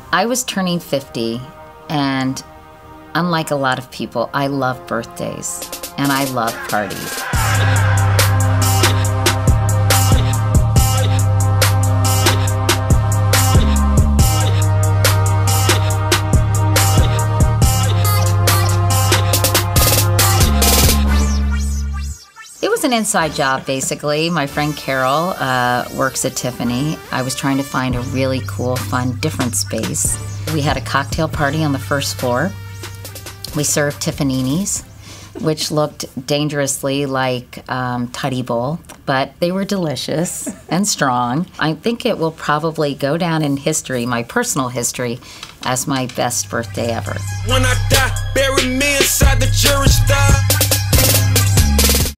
I was turning 50, and unlike a lot of people, I love birthdays, and I love parties. It was an inside job, basically. My friend Carol works at Tiffany. I was trying to find a really cool, fun, different space. We had a cocktail party on the first floor. We served Tiffany's, which looked dangerously like Tutty Bowl, but they were delicious and strong. I think it will probably go down in history, my personal history, as my best birthday ever. When I die, bury me inside the jury